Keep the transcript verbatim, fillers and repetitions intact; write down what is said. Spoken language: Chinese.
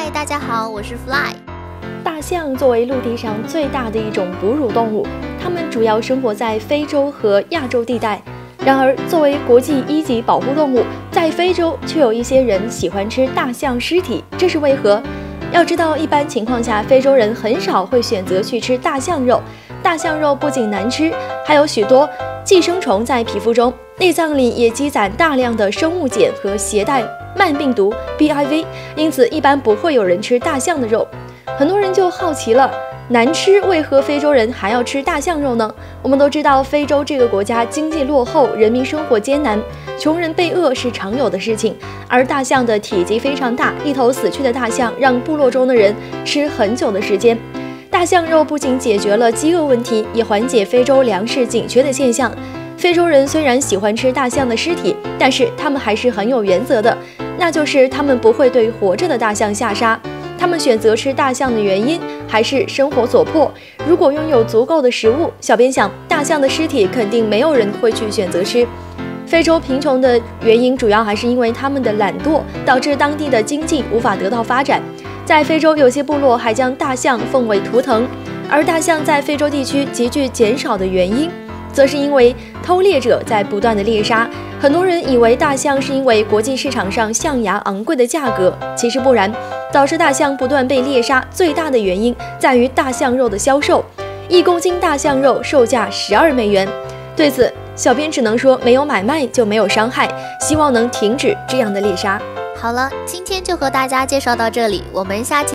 嗨，大家好，我是 Fly。 大象作为陆地上最大的一种哺乳动物，它们主要生活在非洲和亚洲地带。然而，作为国际一级保护动物，在非洲却有一些人喜欢吃大象尸体，这是为何？要知道，一般情况下，非洲人很少会选择去吃大象肉。大象肉不仅难吃，还有许多寄生虫在皮肤中，内脏里也积攒大量的生物碱和携带慢病毒 B I V， 因此一般不会有人吃大象的肉。很多人就好奇了，难吃为何非洲人还要吃大象肉呢？我们都知道，非洲这个国家经济落后，人民生活艰难，穷人被饿是常有的事情。而大象的体积非常大，一头死去的大象让部落中的人吃很久的时间。大象肉不仅解决了饥饿问题，也缓解非洲粮食紧缺的现象。非洲人虽然喜欢吃大象的尸体，但是他们还是很有原则的，那就是他们不会对活着的大象下杀。他们选择吃大象的原因还是生活所迫。如果拥有足够的食物，小编想，大象的尸体肯定没有人会去选择吃。非洲贫穷的原因主要还是因为他们的懒惰，导致当地的经济无法得到发展。在非洲，有些部落还将大象奉为图腾，而大象在非洲地区急剧减少的原因，则是因为偷猎者在不断的猎杀。很多人以为大象是因为国际市场上象牙昂贵的价格，其实不然。导致大象不断被猎杀最大的原因在于大象肉的销售，一公斤大象肉售价十二美元。对此，小编只能说没有买卖就没有伤害，希望能停止这样的猎杀。 好了，今天就和大家介绍到这里，我们下期